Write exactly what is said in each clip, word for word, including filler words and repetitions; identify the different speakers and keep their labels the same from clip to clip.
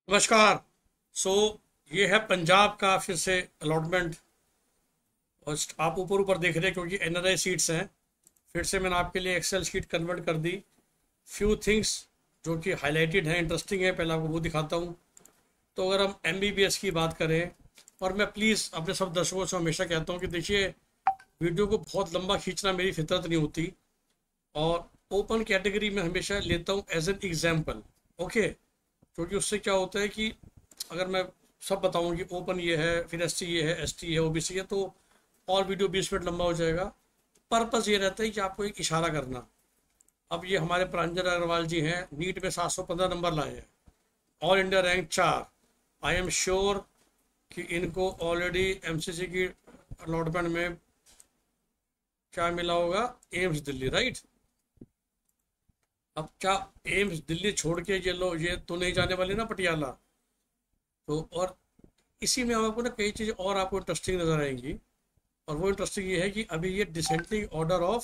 Speaker 1: नमस्कार। सो ये है पंजाब का फिर से अलॉटमेंट। और आप ऊपर ऊपर देख रहे हैं क्योंकि एनआरआई सीट्स हैं। फिर से मैंने आपके लिए एक्सेल शीट कन्वर्ट कर दी। फ्यू थिंग्स जो कि हाईलाइटेड हैं, इंटरेस्टिंग है, पहले आपको वो दिखाता हूँ। तो अगर हम एमबीबीएस की बात करें, और मैं प्लीज़ अपने सब दर्शकों से हमेशा कहता हूँ कि देखिए, वीडियो को बहुत लंबा खींचना मेरी फितरत नहीं होती। और ओपन कैटेगरी में हमेशा लेता हूँ एज एन एग्जाम्पल। ओके, क्योंकि उससे क्या होता है कि अगर मैं सब बताऊं कि ओपन ये है, फिर एस टी ये है, एस टी है, ओबीसी है, तो और वीडियो बीस मिनट लंबा हो जाएगा। पर्पस ये रहता है कि आपको एक इशारा करना। अब ये हमारे प्रांजल अग्रवाल जी हैं, नीट में सात सौ पंद्रह नंबर लाए हैं, ऑल इंडिया रैंक चार। आई एम श्योर कि इनको ऑलरेडी एमसीसी की अलॉटमेंट में क्या मिला होगा, एम्स दिल्ली, राइट। अब क्या एम्स दिल्ली छोड़ के ये लो, ये तो नहीं जाने वाले ना पटियाला। तो और इसी में आपको ना कई चीज़ें और आपको इंटरेस्टिंग नजर आएंगी। और वो इंटरेस्टिंग ये है कि अभी ये डिसेंडिंग ऑर्डर ऑफ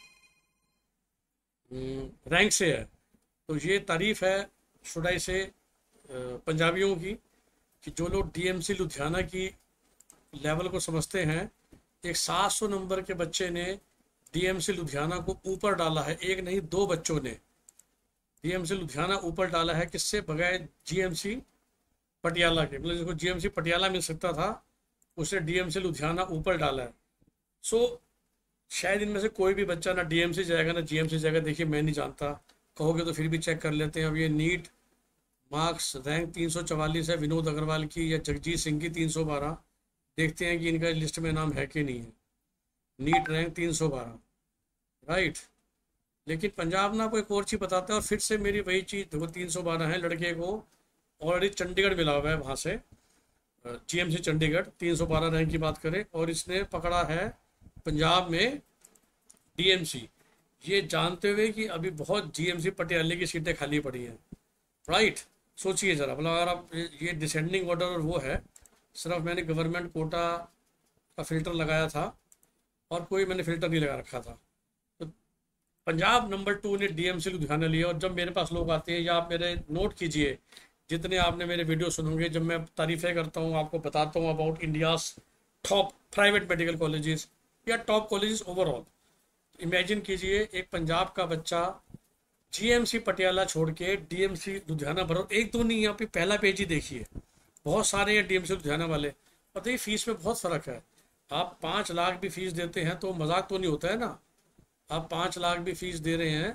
Speaker 1: रैंक से है। तो ये तारीफ है शुडाई से पंजाबियों की, कि जो लोग डीएमसी लुधियाना की लेवल को समझते हैं। एक सात सौ नंबर के बच्चे ने डीएमसी लुधियाना को ऊपर डाला है। एक नहीं, दो बच्चों ने डीएमसी लुधियाना ऊपर डाला है। किससे? बगैर जीएमसी पटियाला के, मतलब जिसको जीएमसी पटियाला मिल सकता था, उसने डीएमसी लुधियाना ऊपर डाला है। सो so, शायद इनमें से कोई भी बच्चा ना डीएमसी जाएगा ना जीएमसी जाएगा। देखिए, मैं नहीं जानता, कहोगे तो फिर भी चेक कर लेते हैं। अब ये नीट मार्क्स रैंक तीन सौ चवालीस है विनोद अग्रवाल की या जगजीत सिंह की तीन सौ बारह। देखते हैं कि इनका लिस्ट में नाम है कि नहीं है। नीट रैंक तीन सौ बारह, राइट। लेकिन पंजाब ना कोई एक और चीज़ बताता है, और फिर से मेरी वही चीज़ देखो, तीन सौ बारह है। लड़के को ऑलरेडी चंडीगढ़ मिला हुआ है, वहाँ से जीएमसी चंडीगढ़ तीन सौ बारह रैंक की बात करें, और इसने पकड़ा है पंजाब में डीएमसी। ये जानते हुए कि अभी बहुत जीएमसी पटियाले की सीटें खाली पड़ी हैं, राइट। सोचिए ज़रा, मतलब अगर आप ये डिसेंडिंग ऑर्डर और वो है, सिर्फ मैंने गवर्नमेंट कोटा का फिल्टर लगाया था और कोई मैंने फिल्टर नहीं लगा रखा था। तो पंजाब नंबर टू ने डीएमसी लुधियाना लिया। और जब मेरे पास लोग आते हैं, या आप मेरे नोट कीजिए, जितने आपने मेरे वीडियो सुनोगे, जब मैं तारीफ़ें करता हूँ, आपको बताता हूँ about India's top private medical colleges या टॉप कॉलेजेस ओवरऑल, इमेजिन कीजिए एक पंजाब का बच्चा जीएमसी पटियाला छोड़ के डीएमसी लुधियाना भरो। एक दो नहीं, यहाँ पे पहला पेज ही देखिए, बहुत सारे हैं डीएमसी लुधियाना वाले। पता ही फीस में बहुत फ़र्क है। आप पाँच लाख भी फीस देते हैं तो मजाक तो नहीं होता है ना। आप पाँच लाख भी फीस दे रहे हैं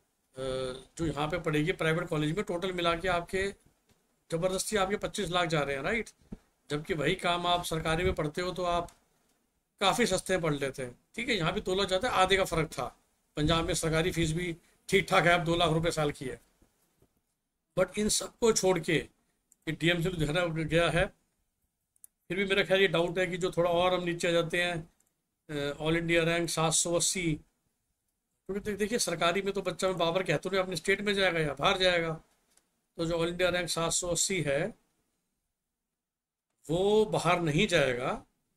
Speaker 1: जो यहाँ पे पड़ेगी प्राइवेट कॉलेज में, टोटल मिला के आपके ज़बरदस्ती आपके पच्चीस लाख जा रहे हैं, राइट। जबकि वही काम आप सरकारी में पढ़ते हो तो आप काफ़ी सस्ते में पढ़ लेते हैं। ठीक है, यहाँ भी दो लाख जाता है, आधे का फ़र्क था। पंजाब में सरकारी फीस भी ठीक ठाक है, अब दो लाख रुपए साल की है। बट इन सबको छोड़ के ये डीएमसी लुधियाना गया है। फिर भी मेरा ख्याल ये डाउट है कि जो थोड़ा और हम नीचे आ जाते हैं, ऑल इंडिया रैंक सात सौ अस्सी। क्योंकि देखिए, सरकारी में तो बच्चा, मैं बाबर कहते हुए अपने स्टेट में जाएगा या बाहर जाएगा। तो जो ऑल इंडिया रैंक सात सौ अस्सी है वो बाहर नहीं जाएगा,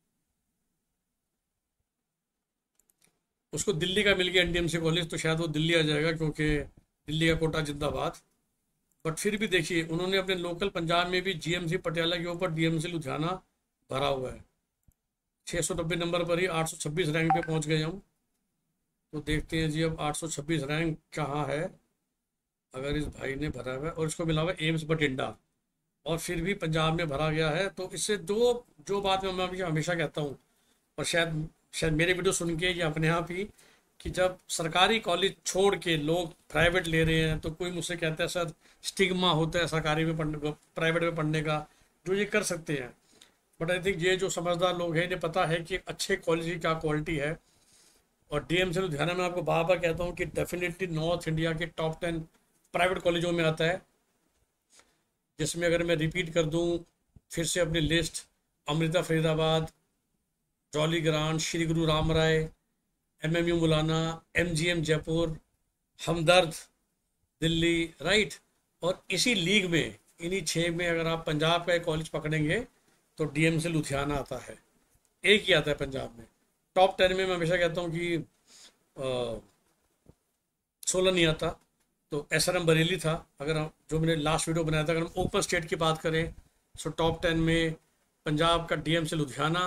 Speaker 1: उसको दिल्ली का मिल गया एनडीएमसी कॉलेज, तो शायद वो दिल्ली आ जाएगा, क्योंकि दिल्ली का कोटा जिंदाबाद। बट फिर भी देखिए, उन्होंने अपने लोकल पंजाब में भी जीएमसी पटियाला के ऊपर डीएमसी लुधियाना भरा हुआ है। छः सौ नब्बे नंबर पर ही आठ सौ छब्बीस रैंक पे पहुंच गए हम। तो देखते हैं जी, अब आठ सौ छब्बीस रैंक कहाँ है। अगर इस भाई ने भरा हुआ है और इसको मिला हुआ है एम्स बठिंडा, और फिर भी पंजाब में भरा गया है, तो इससे जो जो बात मैं मैं हमेशा कहता हूँ, और शायद शायद मेरे वीडियो सुन के ये अपने आप ही, कि जब सरकारी कॉलेज छोड़ के लोग प्राइवेट ले रहे हैं, तो कोई मुझसे कहता है सर स्टिग्मा होता है सरकारी में पढ़ने, प्राइवेट में पढ़ने का, जो ये कर सकते हैं। बट आई थिंक ये जो समझदार लोग हैं, इन्हें पता है कि अच्छे कॉलेज की क्या क्वालिटी है। और डीएमसी लुधियाना में आपको बार बार कहता हूँ कि डेफिनेटली नॉर्थ इंडिया के टॉप टेन प्राइवेट कॉलेजों में आता है। जिसमें अगर मैं रिपीट कर दूँ फिर से अपनी list, Amrita Faridabad, Jolly Grant, Shri Guru Ram Rai, M M U Mullana, M G M Jaipur, Hamdard Delhi, right. और इसी लीग में, इन्हीं छः में अगर आप पंजाब का एक कॉलेज पकड़ेंगे तो डीएमसी लुधियाना आता है, एक ही आता है पंजाब में। टॉप टेन में मैं हमेशा कहता हूँ कि सोलह नहीं आता। तो एस आर एम बरेली था। अगर हम जो मैंने लास्ट वीडियो बनाया था, अगर हम ओपन स्टेट की बात करें सो टॉप टेन में पंजाब का डी एम सी लुधियाना,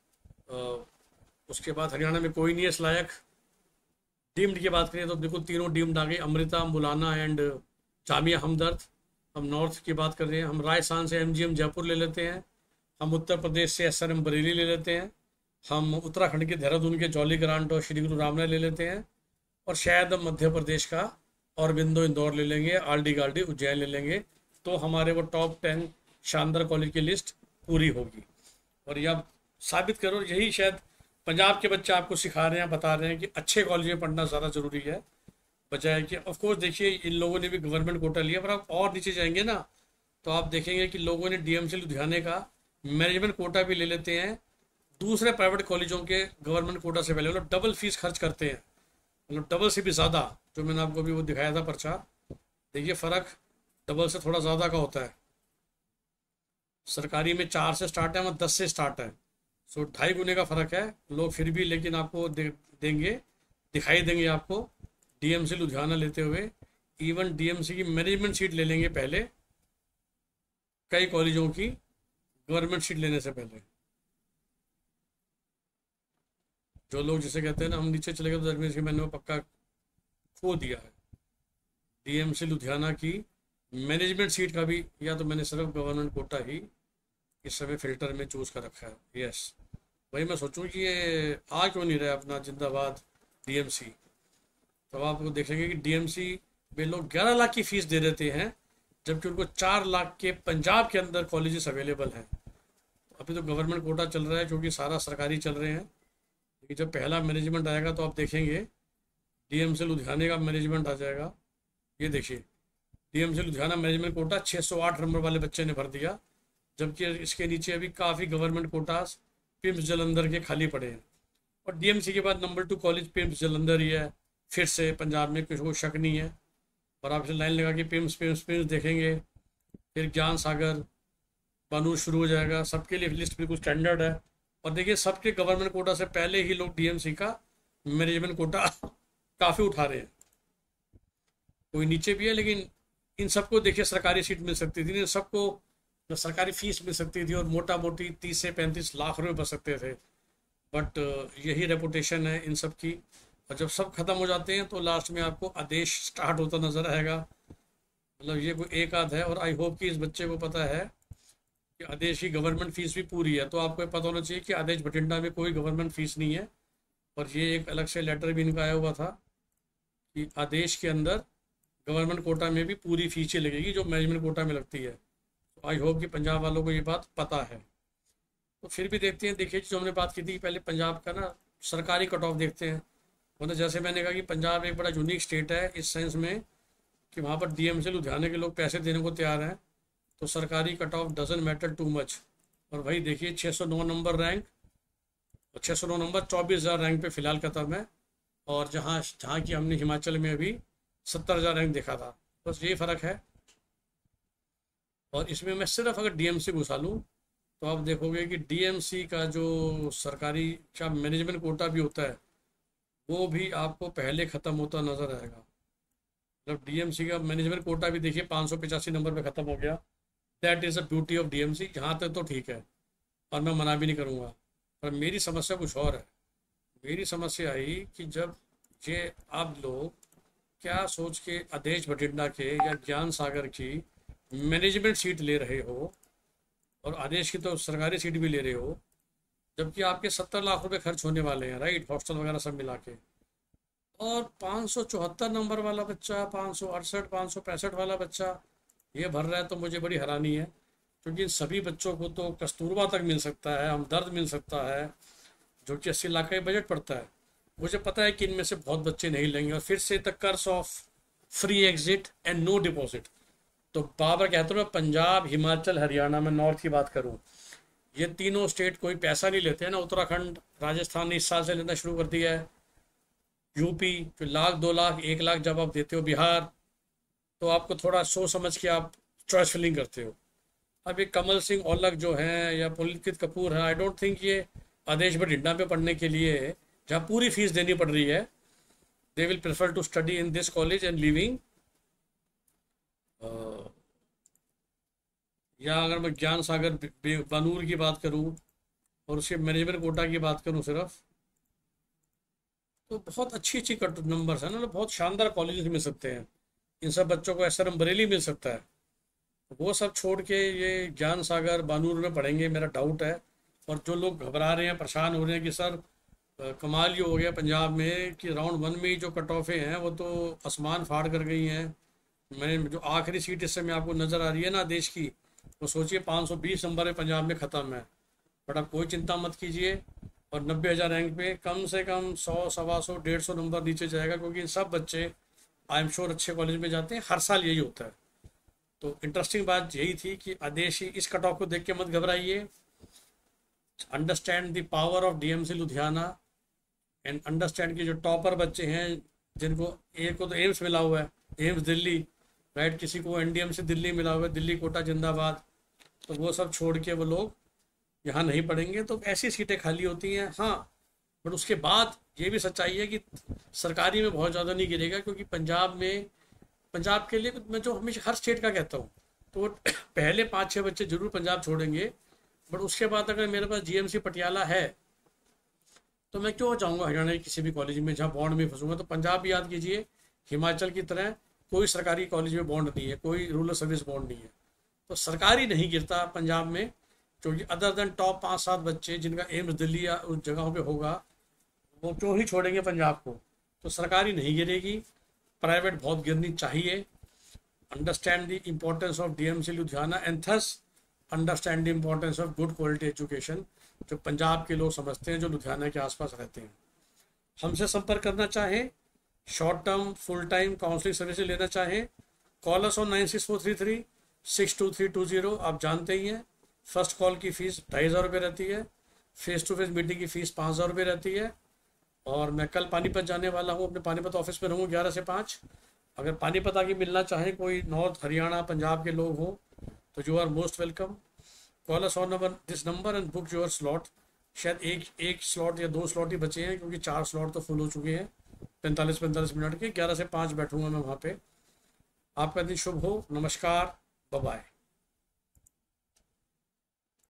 Speaker 1: उसके बाद हरियाणा में कोई नहीं है इस लायक। डीम्ड की बात करें तो बिल्कुल तीनों डीम्ड आ गई, अमृता, मौलाना एंड जामिया हमदर्द। हम नॉर्थ की बात कर रहे हैं, हम राजस्थान से एम जी एम जयपुर ले लेते हैं, हम उत्तर प्रदेश से एस आर एम बरेली ले लेते हैं, हम उत्तराखंड के देहरादून के जौली ग्रांट और श्री गुरु रामनाथ ले लेते हैं, और शायद हम मध्य प्रदेश का औरबिंदो इंदौर ले लेंगे, आर डी गार्डी उज्जैन ले लेंगे। तो हमारे वो टॉप टेन शानदार कॉलेज की लिस्ट पूरी होगी। और यह आप साबित करो, यही शायद पंजाब के बच्चे आपको सिखा रहे हैं, बता रहे हैं कि अच्छे कॉलेज में पढ़ना ज़्यादा ज़रूरी है, बजाय कि ऑफकोर्स देखिए इन लोगों ने भी गवर्नमेंट कोटा लिया, पर आप और नीचे जाएंगे ना तो आप देखेंगे कि लोगों ने डी एम सी लुधियाने का मैनेजमेंट कोटा भी ले लेते हैं दूसरे प्राइवेट कॉलेजों के गवर्नमेंट कोटा से पहले, मतलब डबल फीस खर्च करते हैं, मतलब डबल से भी ज़्यादा। जो मैंने आपको अभी वो दिखाया था पर्चा, देखिए फ़र्क डबल से थोड़ा ज़्यादा का होता है। सरकारी में चार से स्टार्ट है, वहाँ दस से स्टार्ट है, सो ढाई गुने का फ़र्क है। लोग फिर भी लेकिन आपको दे, देंगे दिखाई देंगे आपको डी एम सी लुधियाना लेते हुए। इवन डी एम सी की मैनेजमेंट सीट ले लेंगे पहले कई कॉलेजों की गवर्नमेंट सीट लेने से पहले। जो लोग जिसे कहते हैं ना हम नीचे चले गए तो दैट मीन्स कि मैंने वो पक्का खो दिया है। डी एम सी लुधियाना की मैनेजमेंट सीट का भी या तो मैंने सिर्फ गवर्नमेंट कोटा ही इस समय फिल्टर में चूज़ कर रखा है। यस, वही मैं सोचूं कि ये आ क्यों नहीं रहा अपना जिंदाबाद डी एम सी। तो आप देखेंगे कि डी एम सी में लोग ग्यारह लाख की फीस दे देते हैं, जबकि उनको चार लाख के पंजाब के अंदर कॉलेजेस अवेलेबल हैं। अभी तो गवर्नमेंट कोटा चल रहा है क्योंकि सारा सरकारी चल रहे हैं, लेकिन जब पहला मैनेजमेंट आएगा तो आप देखेंगे डी एम सी लुधियाने का मैनेजमेंट आ जाएगा। ये देखिए D M C Ludhiana management quota छः सौ आठ नंबर वाले बच्चे ने भर दिया, जबकि इसके नीचे अभी काफ़ी गवर्नमेंट कोटास पिम्स जलंधर के खाली पड़े हैं। और डी एम सी के बाद number two college PIMS Jalandhar ही है, फिर से पंजाब में किसी को शक नहीं है। और आप इसे लाइन लगा के पिम्स पिम्स पिम्स देखेंगे, फिर ज्ञान सागर बनू शुरू हो जाएगा। सबके लिए लिस्ट बिल्कुल स्टैंडर्ड है। और देखिए सबके गवर्नमेंट कोटा से पहले ही लोग डी एम सी का मैनेजमेंट कोटा काफ़ी उठा रहे हैं। कोई नीचे भी है, लेकिन इन सबको देखिए सरकारी सीट मिल सकती थी, इन सबको सरकारी फीस मिल सकती थी और मोटा मोटी तीस से पैंतीस लाख रुपए बच सकते थे। बट यही रेपुटेशन है इन सब की। और जब सब खत्म हो जाते हैं तो लास्ट में आपको आदेश स्टार्ट होता नजर आएगा। मतलब ये कोई एक आध है, और आई होप कि इस बच्चे को पता है कि आदेश की गवर्नमेंट फीस भी पूरी है। तो आपको पता होना चाहिए कि आदेश बठिंडा में कोई गवर्नमेंट फीस नहीं है। और ये एक अलग से लेटर भी इनका आया हुआ था कि आदेश के अंदर गवर्नमेंट कोटा में भी पूरी फीस लगेगी जो मैनेजमेंट कोटा में लगती है। तो आई होप कि पंजाब वालों को ये बात पता है। तो फिर भी देखते हैं, देखिए जो हमने बात की थी पहले पंजाब का ना सरकारी कट ऑफ देखते हैं। मतलब जैसे मैंने कहा कि पंजाब एक बड़ा यूनिक स्टेट है इस सेंस में कि वहाँ पर डी एम सी लुधियाने के लोग पैसे देने को तैयार हैं, तो सरकारी cut off doesn't matter too much. और भाई देखिए छः सौ नौ नंबर रैंक, और छः सौ नौ नंबर चौबीस हज़ार रैंक पे फिलहाल खत्म है। और जहाँ जहाँ की हमने हिमाचल में अभी सत्तर हज़ार रैंक देखा था, बस यही फ़र्क है। और इसमें मैं सिर्फ अगर डी एम सी घुसा लूँ तो आप देखोगे कि डी एम सी का जो सरकारी का मैनेजमेंट कोटा भी होता है वो भी आपको पहले ख़त्म होता नज़र आएगा। मतलब डी एम सी का मैनेजमेंट कोटा भी देखिए पाँच सौ पचासी नंबर पे ख़त्म हो गया। That is a beauty of D M C. यहाँ तक तो ठीक है और मैं मना भी नहीं करूँगा, पर मेरी समस्या कुछ और है। मेरी समस्या आई कि जब ये आप लोग क्या सोच के आदेश बठिंडा के या ज्ञान सागर की मैनेजमेंट सीट ले रहे हो, और आदेश की तो सरकारी सीट भी ले रहे हो, जबकि आपके सत्तर लाख रुपए खर्च होने वाले हैं, राइट, हॉस्टल वगैरह सब मिला के। और पाँच सौ चौहत्तर नंबर वाला बच्चा, पाँच सौ अड़सठ पाँच सौ पैंसठ वाला बच्चा ये भर रहा है, तो मुझे बड़ी हैरानी है। क्योंकि इन सभी बच्चों को तो कस्तूरबा तक मिल सकता है, हमदर्द मिल सकता है, जो कि अस्सी लाख का बजट पड़ता है। मुझे पता है कि इनमें से बहुत बच्चे नहीं लेंगे। और फिर से the curse of free exit and no deposit. तो बाबर कहते हैं पंजाब, हिमाचल, हरियाणा में नॉर्थ की बात करूं, ये तीनों स्टेट कोई पैसा नहीं लेते हैं ना। उत्तराखंड, राजस्थान ने इस साल से लेना शुरू कर दिया है। यूपी जो लाख, दो लाख, एक लाख जब आप देते हो, बिहार तो आपको थोड़ा सोच समझ के आप चॉइस फिलिंग करते हो। अब ये कमल सिंह औलख जो हैं या पुलकित कपूर है, आई डोंट थिंक ये आदेश बठिंडा पे पढ़ने के लिए जहाँ पूरी फीस देनी पड़ रही है, they will prefer to study in this college and living a, या अगर मैं ज्ञान सागर बे- बे- बानूर की बात करूं और उसके मैनेजमेंट कोटा की बात करूं सिर्फ, तो बहुत अच्छी अच्छी कट नंबर्स हैं ना, बहुत शानदार कॉलेजेस मिल सकते हैं इन सब बच्चों को। एस आर एम बरेली मिल सकता है। वो सब छोड़ के ये ज्ञान सागर बानूर में पढ़ेंगे, मेरा डाउट है। और जो लोग घबरा रहे हैं, परेशान हो रहे हैं कि सर अ, कमाल ये हो गया पंजाब में कि राउंड वन में ही जो कट ऑफे हैं वो तो आसमान फाड़ कर गई हैं। मैंने जो आखिरी सीट इस समय आपको नज़र आ रही है ना देश की, वो सोचिए पाँच सौ बीस नंबर है पंजाब में ख़त्म है। बट आप कोई चिंता मत कीजिए, और नब्बे हज़ार रैंक पे कम से कम सौ सवा सौ डेढ़ सौ नंबर नीचे जाएगा, क्योंकि सब बच्चे आई एम श्योर अच्छे कॉलेज में जाते हैं, हर साल यही होता है। तो इंटरेस्टिंग बात यही थी कि आदेशी इस कट ऑफ को देख के मत घबराइए। Understand the power of DMC Ludhiana and understand कि जो टॉपर बच्चे हैं, जिनको एक को तो एम्स मिला हुआ है, एम्स दिल्ली, राइट, किसी को एनडीएम से दिल्ली मिला हुआ है, दिल्ली कोटा जिंदाबाद, तो वो सब छोड़ के वो लोग यहाँ नहीं पढ़ेंगे। तो ऐसी सीटें खाली होती हैं, हाँ। बट उसके बाद ये भी सच्चाई है कि सरकारी में बहुत ज़्यादा नहीं गिरेगा, क्योंकि पंजाब में, पंजाब के लिए मैं जो हमेशा हर स्टेट का कहता हूँ, तो वो पहले पाँच छः बच्चे जरूर पंजाब छोड़ेंगे। बट उसके बाद अगर मेरे पास जीएमसी पटियाला है, तो मैं क्यों जाऊँगा हरियाणा के किसी भी कॉलेज में जहाँ बॉन्ड में फंसूंगा। तो पंजाब भी याद कीजिए, हिमाचल की तरह कोई सरकारी कॉलेज में बॉन्ड नहीं है, कोई रूरल सर्विस बॉन्ड नहीं है। तो सरकारी नहीं गिरता पंजाब में, क्योंकि अदर देन टॉप पाँच सात बच्चे जिनका एम्स दिल्ली या उस जगहों पे होगा, वो क्यों ही छोड़ेंगे पंजाब को। तो सरकारी नहीं गिरेगी, प्राइवेट बहुत गिरनी चाहिए। Understand the importance of DMC Ludhiana and thus understand the importance of good quality education, जो पंजाब के लोग समझते हैं जो लुधियाना के आसपास रहते हैं। हमसे संपर्क करना चाहें, short term full time counselling services लेना चाहें, call us on nine six four three three six two three two zero. आप जानते ही हैं फर्स्ट कॉल की फ़ीस ढाई हज़ार रुपये रहती है, फेस टू फेस मीटिंग की फ़ीस पाँच हज़ार रुपये रहती है। और मैं कल पानीपत जाने वाला हूँ, अपने पानीपत ऑफिस में रहूँ ग्यारह से पाँच। अगर पानीपत आके मिलना चाहें कोई नॉर्थ हरियाणा पंजाब के लोग हों, तो you are most welcome. Call us on number this number and book your slot. शायद एक एक स्लॉट या दो स्लॉट ही बचे हैं, क्योंकि चार स्लॉट तो फुल हो चुके हैं पैंतालीस पैंतालीस मिनट के। ग्यारह से पाँच बैठूंगा मैं वहाँ पे। आपका दिन शुभ हो। नमस्कार, बाय बाय।